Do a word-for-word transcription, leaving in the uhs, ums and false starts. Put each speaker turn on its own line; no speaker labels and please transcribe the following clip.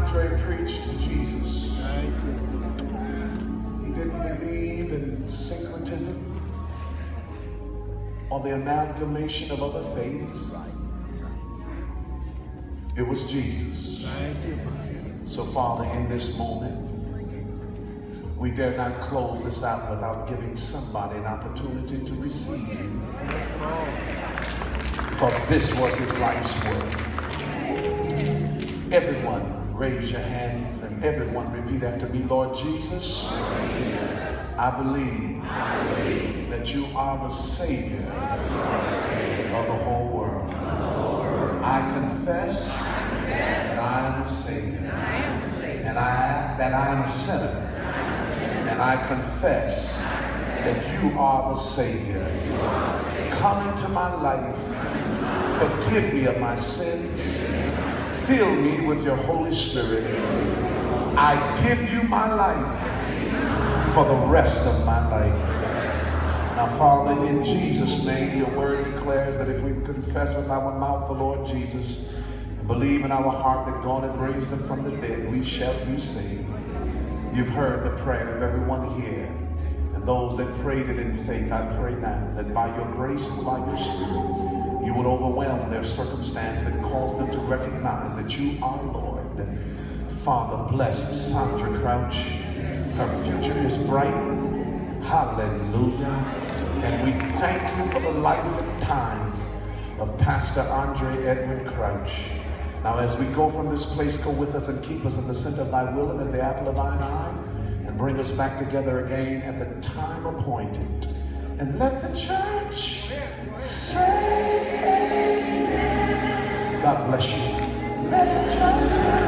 Andrae preached Jesus. He didn't believe in syncretism or the amalgamation of other faiths. It was Jesus. So Father, in this moment, we dare not close this out without giving somebody an opportunity to receive you. Because this was his life's work. Everyone raise your hands and everyone repeat after me. Lord Jesus, I believe that you are the Savior of the whole world. I confess that I am the Savior, and I that I am a sinner, and I confess that you are the Savior. Come into my life, forgive me of my sins, fill me with your Holy Spirit. I give you my life for the rest of my life. Now, Father, in Jesus' name, your word declares that if we confess with our mouth the Lord Jesus and believe in our heart that God hath raised him from the dead, we shall be saved. You've heard the prayer of everyone here, and those that prayed it in faith. I pray now that by your grace and by your Spirit, you would overwhelm their circumstance and cause them to recognize that you are Lord. Father, bless Sandra Crouch. Her future is bright. Hallelujah. And we thank you for the life and times of Pastor Andrae Edwin Crouch. Now, as we go from this place, go with us and keep us in the center of thy will and as the apple of thine eye, and bring us back together again at the time appointed. And let the church say amen. God bless you. Let the church